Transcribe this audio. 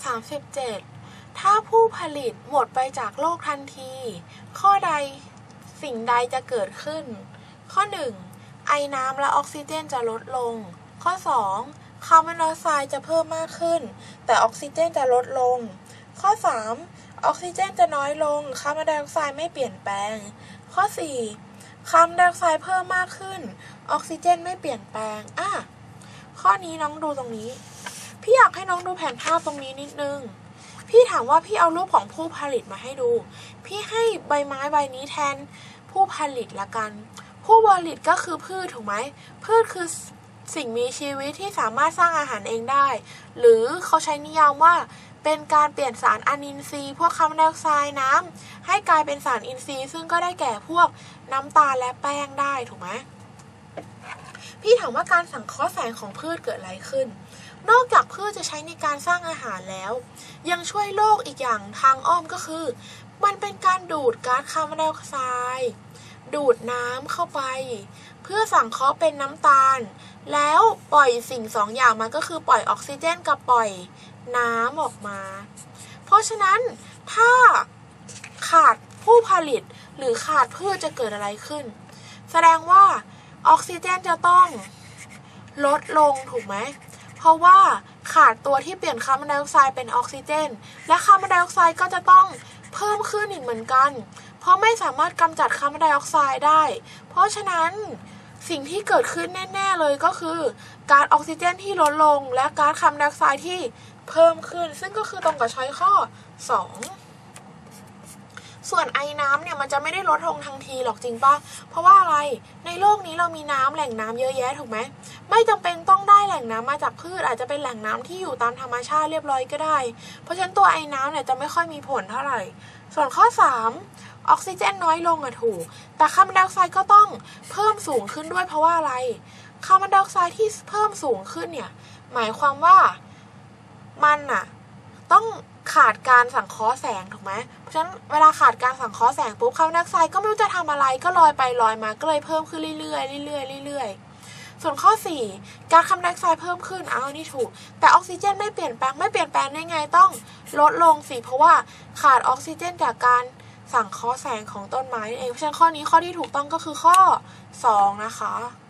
37ถ้าผู้ผลิตหมดไปจากโลกทันทีข้อใดสิ่งใดจะเกิดขึ้นข้อ1ไอน้ำและออกซิเจนจะลดลงข้อ2คาร์บอนไดออกไซด์จะเพิ่มมากขึ้นแต่ออกซิเจนจะลดลงข้อ3ออกซิเจนจะน้อยลงคาร์บอนไดออกไซด์ไม่เปลี่ยนแปลงข้อ4คาร์บอนไดออกไซด์เพิ่มมากขึ้นออกซิเจนไม่เปลี่ยนแปลงข้อนี้น้องดูตรงนี้พี่อยากให้น้องดูแผนภาพตรงนี้นิดนึงพี่ถามว่าพี่เอารูปของผู้ผลิตมาให้ดูพี่ให้ใบไม้ใบนี้แทนผู้ผลิตละกันผู้ผลิตก็คือพืชถูกไหมพืชคือสิ่งมีชีวิตที่สามารถสร้างอาหารเองได้หรือเขาใช้นิยามว่าเป็นการเปลี่ยนสารอนินทรีย์พวกคาร์บอนไดออกไซด์น้ำให้กลายเป็นสารอินทรีย์ซึ่งก็ได้แก่พวกน้ำตาลและแป้งได้ถูกไหมพี่ถามว่าการสังเคราะห์แสงของพืชเกิดอะไรขึ้นนอกจากพืชจะใช้ในการสร้างอาหารแล้วยังช่วยโลกอีกอย่างทางอ้อมก็คือมันเป็นการดูดก๊าซคาร์บอนไดออกไซด์ดูดน้ำเข้าไปเพื่อสังเคราะห์เป็นน้ำตาลแล้วปล่อยสิ่งสองอย่างมันก็คือปล่อยออกซิเจนกับปล่อยน้ำออกมาเพราะฉะนั้นถ้าขาดผู้ผลิตหรือขาดพืชจะเกิดอะไรขึ้นแสดงว่าออกซิเจนจะต้องลดลงถูกไหมเพราะว่าขาดตัวที่เปลี่ยนคาร์บอนไดออกไซด์เป็นออกซิเจนและคาร์บอนไดออกไซด์ก็จะต้องเพิ่มขึ้นอีกเหมือนกันเพราะไม่สามารถกำจัดคาร์บอนไดออกไซด์ได้เพราะฉะนั้นสิ่งที่เกิดขึ้นแน่ๆเลยก็คือก๊าซออกซิเจนที่ลดลงและก๊าซคาร์บอนไดออกไซด์ที่เพิ่มขึ้นซึ่งก็คือตรงกับช้อยข้อ2ส่วนไอน้ำเนี่ยมันจะไม่ได้ลดลงทันทีหรอกจริงป่ะเพราะว่าอะไรในโลกนี้เรามีน้ำแหล่งน้ำเยอะแยะถูกไหมไม่จำเป็นต้องได้แหล่งน้ำมาจากพืชอาจจะเป็นแหล่งน้ำที่อยู่ตามธรรมชาติเรียบร้อยก็ได้เพราะฉะนั้นตัวไอน้ำเนี่ยจะไม่ค่อยมีผลเท่าไหร่ส่วนข้อ3ออกซิเจนน้อยลงถูกแต่คาร์บอนไดออกไซด์ก็ต้องเพิ่มสูงขึ้นด้วยเพราะว่าอะไรคาร์บอนไดออกไซด์ที่เพิ่มสูงขึ้นเนี่ยหมายความว่ามันต้องขาดการสังเคราะห์แสงถูกไหมเพราะฉะนั้นเวลาขาดการสังเคราะห์แสงปุ๊บคาร์บอนไดออกไซด์ก็ไม่รู้จะทำอะไรก็ลอยไปลอยมาก็เลยเพิ่มขึ้นเรื่อยๆส่วนข้อ4ก๊าซคาร์บอนไดออกไซด์เพิ่มขึ้นนี่ถูกแต่ออกซิเจนไม่เปลี่ยนแปลงได้ไงต้องลดลงสิเพราะว่าขาดออกซิเจนจากการสังเคราะห์แสงของต้นไม้เองเพราะฉะนั้นข้อนี้ข้อที่ถูกต้องก็คือข้อ2นะคะ